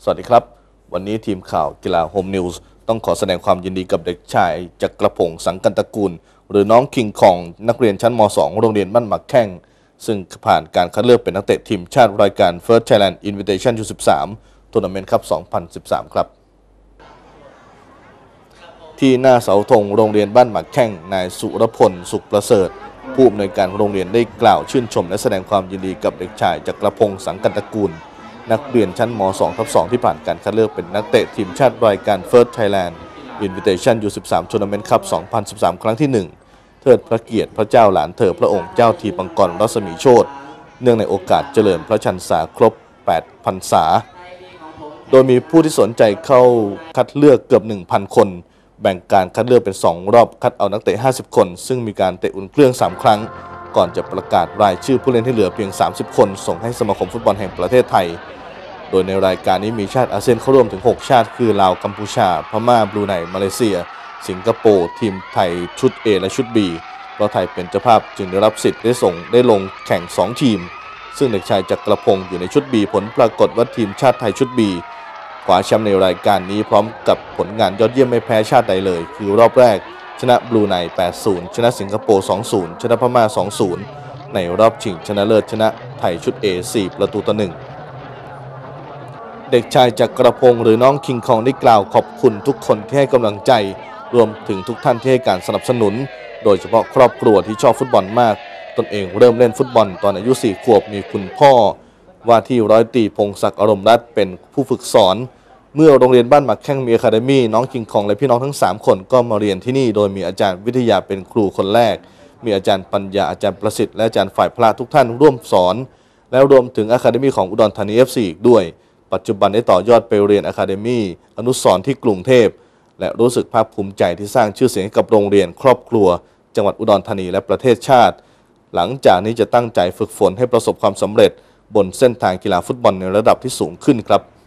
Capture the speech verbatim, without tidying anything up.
วัสดีครับวันนี้ทีมข่าวกีฬาโฮมนิวส์ต้องขอแสดงความยินดีกับเด็กชายจักรพงศ์สังกันตระกูลหรือน้องคิงคองนักเรียนชั้นม สอง โรงเรียนบ้านหมักแข้งซึ่งผ่านการคัดเลือกเป็นนักเตะทีมชาติรายการ First Thailand Invitation ยู สิบสาม ทัวร์นาเมนต์คัพ สองพันสิบสาม ครับที่หน้าเสาธงโรงเรียนบ้านหมักแข้งนายสุรพลสุขประเสริฐผู้อำนวยการโรงเรียนได้กล่าวชื่นชมและแสดงความยินดีกับเด็กชายจักรพงศ์สังกันตระกูลนักเรียนชั้นม สอง ทับ สอง ที่ผ่านการคัดเลือกเป็นนักเตะทีมชาติรายการ First Thailand Invitation ยู สิบสาม ทัวร์นาเมนต์คัพ สองพันสิบสาม ครั้งที่ หนึ่ง เทิดพระเกียรติพระเจ้าหลานเธอพระองค์เจ้าทีปังกรรัศมีโชติเนื่องในโอกาสเจริญพระชนษาครบ แปด พรรษาโดยมีผู้ที่สนใจเข้าคัดเลือกเกือบ หนึ่งพัน คนแบ่งการคัดเลือกเป็น สอง รอบคัดเอานักเตะ ห้าสิบ คนซึ่งมีการเตะอุ่นเครื่อง สาม ครั้งก่อนจะประกาศรายชื่อผู้เล่นที่เหลือเพียง สามสิบ คนส่งให้สมาคมฟุตบอลแห่งประเทศไทยโดยในรายการนี้มีชาติอาเซียนเข้าร่วมถึง หก ชาติคือลาวกัมพูชาพม่าบรูไนมาเลเซียสิงคโปร์ทีมไทยชุด A และชุด B เพราะไทยเป็นเจ้าภาพจึงได้รับสิทธิ์ได้ส่งได้ลงแข่ง สอง ทีมซึ่งเด็กชายจักรพงศ์อยู่ในชุด B ผลปรากฏว่าทีมชาติไทยชุด B คว้าแชมป์ในรายการนี้พร้อมกับผลงานยอดเยี่ยมไม่แพ้ชาติใดเลยคือรอบแรกชนะบรูไน แปด ศูนย์ ชนะสิงคโปร์ สอง ศูนย์ ชนะพม่า สอง ศูนย์ ในรอบชิงชนะเลิศชนะไทยชุด A สี่ ประตูต่อ หนึ่งเด็กชายจักรพงศ์หรือน้องคิงคองได้กล่าวขอบคุณทุกคนที่ให้กำลังใจรวมถึงทุกท่านที่ให้การสนับสนุนโดยเฉพาะครอบครัวที่ชอบฟุตบอลมากตนเองเริ่มเล่นฟุตบอลตอนอายุสี่ขวบมีคุณพ่อว่าที่ร้อยตรีพงศักดิ์อารมณ์รัตน์เป็นผู้ฝึกสอนเมื่อโรงเรียนบ้านหมักแข้งมีอะคาเดมี่น้องคิงคองและพี่น้องทั้งสามคนก็มาเรียนที่นี่โดยมีอาจารย์วิทยาเป็นครูคนแรกมีอาจารย์ปัญญาอาจารย์ประสิทธิ์และอาจารย์ฝ่ายพละทุกท่านร่วมสอนแล้วรวมถึงอะคาเดมี่ของอุดรธานี เอฟ ซี อีกด้วยปัจจุบันได้ต่อยอดไปเรียนอะคาเดมี่อนุสรณ์ที่กรุงเทพและรู้สึกภาคภูมิใจที่สร้างชื่อเสียงให้กับโรงเรียนครอบครัวจังหวัดอุดรธานีและประเทศชาติหลังจากนี้จะตั้งใจฝึกฝนให้ประสบความสำเร็จบนเส้นทางกีฬาฟุตบอลในระดับที่สูงขึ้นครับ